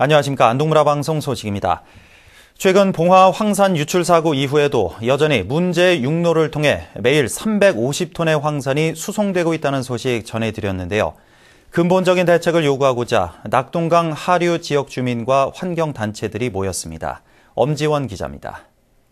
안녕하십니까. 안동문화 방송 소식입니다. 최근 봉화 황산 유출 사고 이후에도 여전히 문제 육로를 통해 매일 350톤의 황산이 수송되고 있다는 소식 전해드렸는데요. 근본적인 대책을 요구하고자 낙동강 하류 지역 주민과 환경단체들이 모였습니다. 엄지원 기자입니다.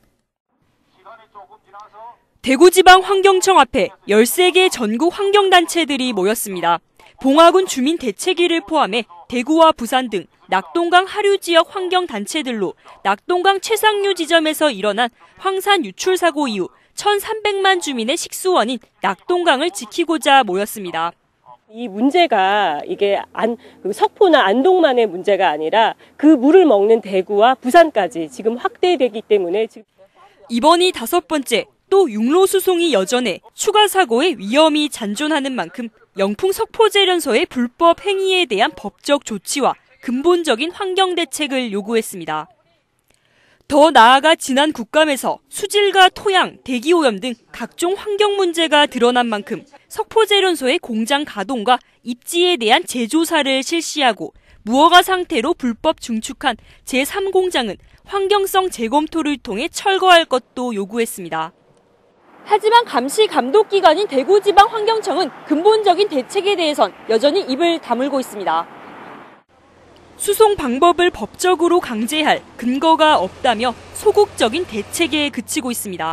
대구지방환경청 앞에 13개 전국 환경단체들이 모였습니다. 봉화군 주민대책위를 포함해 대구와 부산 등 낙동강 하류 지역 환경단체들로 낙동강 최상류 지점에서 일어난 황산 유출 사고 이후 1,300만 주민의 식수원인 낙동강을 지키고자 모였습니다. 이 문제가 이게 석포나 안동만의 문제가 아니라 그 물을 먹는 대구와 부산까지 지금 확대되기 때문에 이번이 5번째, 또 육로 수송이 여전해 추가 사고의 위험이 잔존하는 만큼 영풍 석포제련소의 불법 행위에 대한 법적 조치와 근본적인 환경 대책을 요구했습니다. 더 나아가 지난 국감에서 수질과 토양, 대기오염 등 각종 환경 문제가 드러난 만큼 석포제련소의 공장 가동과 입지에 대한 재조사를 실시하고 무허가 상태로 불법 증축한 제3공장은 환경성 재검토를 통해 철거할 것도 요구했습니다. 하지만 감시 감독 기관인 대구지방환경청은 근본적인 대책에 대해선 여전히 입을 다물고 있습니다. 수송 방법을 법적으로 강제할 근거가 없다며 소극적인 대책에 그치고 있습니다.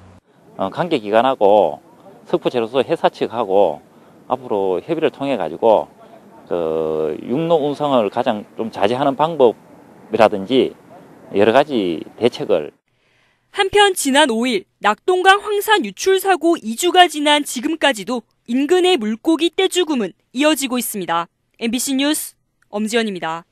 관계기관하고 석포제로소 회사 측하고 앞으로 협의를 통해 가지고 육로 운송을 가장 좀 자제하는 방법이라든지 여러 가지 대책을. 한편 지난 5일 낙동강 황산 유출 사고 2주가 지난 지금까지도 인근의 물고기 떼죽음은 이어지고 있습니다. MBC 뉴스 엄지연입니다.